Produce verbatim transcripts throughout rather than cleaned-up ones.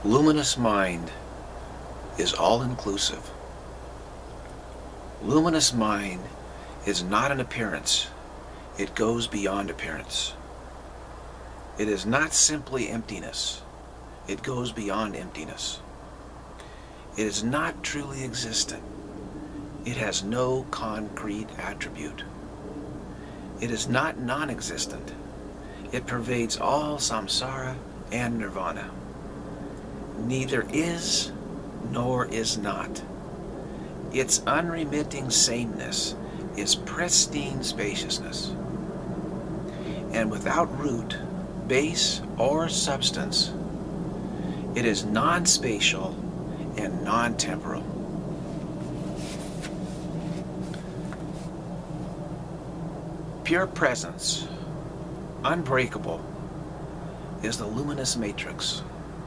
Luminous mind is all-inclusive. Luminous mind is not an appearance. It goes beyond appearance. It is not simply emptiness. It goes beyond emptiness. It is not truly existent. It has no concrete attribute. It is not non-existent. It pervades all samsara and nirvana. Neither is nor is not. Its unremitting sameness is pristine spaciousness. And without root, base, or substance, it is non-spatial and non-temporal. Pure presence, unbreakable, is the luminous matrix.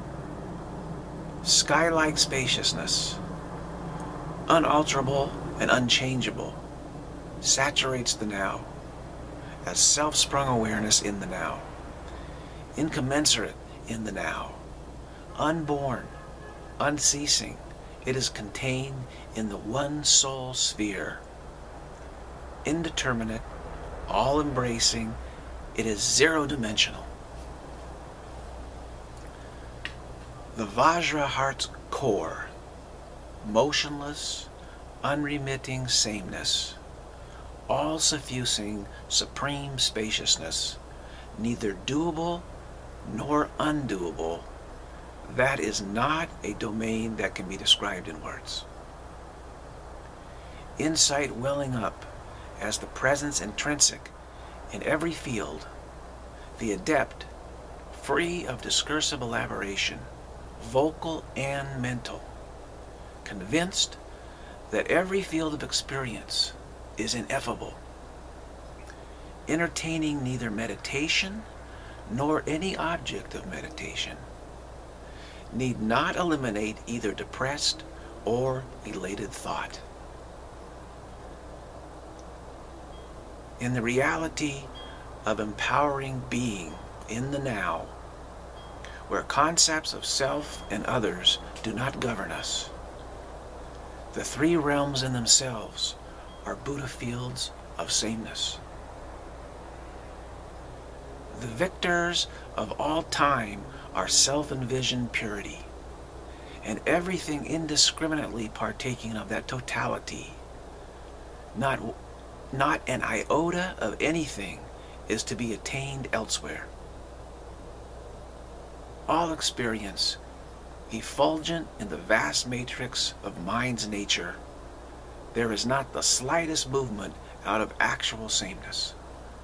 Sky-like spaciousness, unalterable and unchangeable, saturates the now as self-sprung awareness in the now, incommensurate in the now, unborn, unceasing. It is contained in the one soul sphere, indeterminate, all-embracing. It is zero-dimensional. The Vajra heart's core, motionless, unremitting sameness, all-suffusing supreme spaciousness, neither doable nor undoable, that is not a domain that can be described in words. Insight welling up as the presence intrinsic in every field, the adept, free of discursive elaboration, vocal and mental, convinced that every field of experience is ineffable, entertaining neither meditation nor any object of meditation, need not eliminate either depressed or elated thought. In the reality of empowering being in the now, where concepts of self and others do not govern us, the three realms in themselves are Buddha fields of sameness. The victors of all time are self-envisioned purity, and everything indiscriminately partaking of that totality. Not, not an iota of anything is to be attained elsewhere. All experience, effulgent in the vast matrix of mind's nature, there is not the slightest movement out of actual sameness.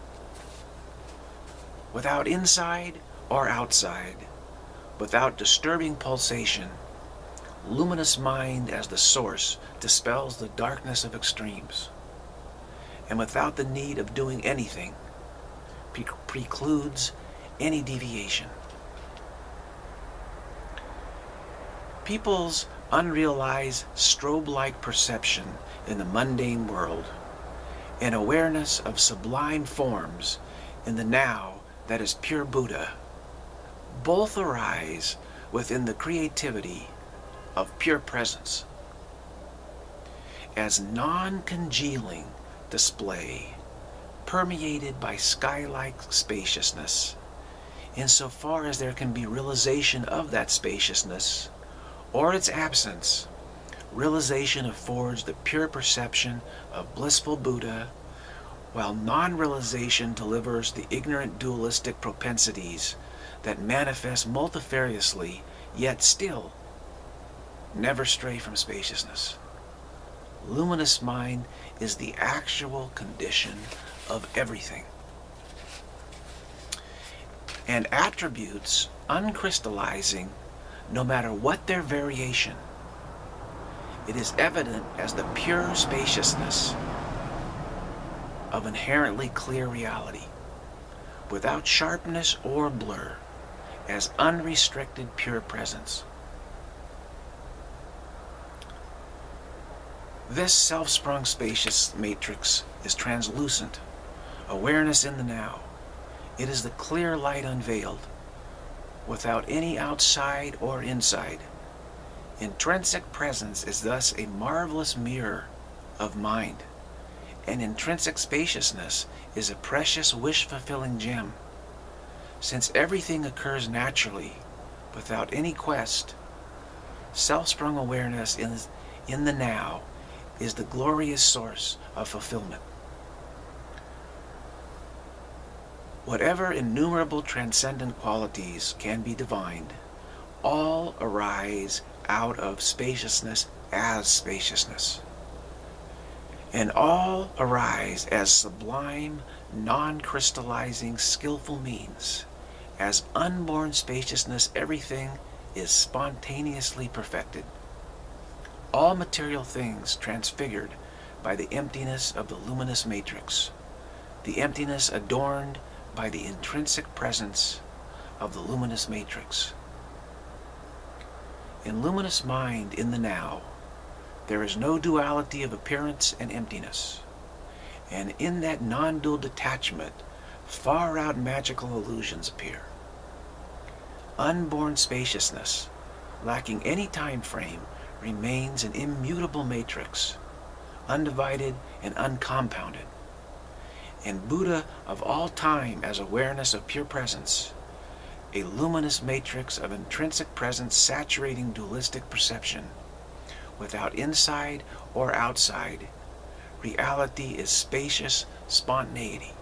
Without inside or outside, without disturbing pulsation, luminous mind as the source dispels the darkness of extremes, and without the need of doing anything, pre precludes any deviation. People's unrealized strobe-like perception in the mundane world, and awareness of sublime forms in the now that is pure Buddha, both arise within the creativity of pure presence. As non-congealing display, permeated by sky-like spaciousness, insofar as there can be realization of that spaciousness, or its absence, realization affords the pure perception of blissful Buddha, while non-realization delivers the ignorant dualistic propensities that manifest multifariously, yet still never stray from spaciousness. Luminous mind is the actual condition of everything, and attributes uncrystallizing no matter what their variation. It is evident as the pure spaciousness of inherently clear reality, without sharpness or blur, as unrestricted pure presence. This self-sprung spacious matrix is translucent, awareness in the now. It is the clear light unveiled, without any outside or inside. Intrinsic presence is thus a marvelous mirror of mind, and intrinsic spaciousness is a precious wish-fulfilling gem. Since everything occurs naturally, without any quest, self-sprung awareness in, in the now is the glorious source of fulfillment. Whatever innumerable transcendent qualities can be divined, all arise out of spaciousness as spaciousness. And all arise as sublime, non-crystallizing, skillful means. As unborn spaciousness, everything is spontaneously perfected. All material things transfigured by the emptiness of the luminous matrix, the emptiness adorned by the intrinsic presence of the luminous matrix. In luminous mind in the now, there is no duality of appearance and emptiness. And in that non-dual detachment, far-out magical illusions appear. Unborn spaciousness, lacking any time frame, remains an immutable matrix, undivided and uncompounded. And Buddha of all time as awareness of pure presence, a luminous matrix of intrinsic presence saturating dualistic perception, without inside or outside, reality is spacious spontaneity.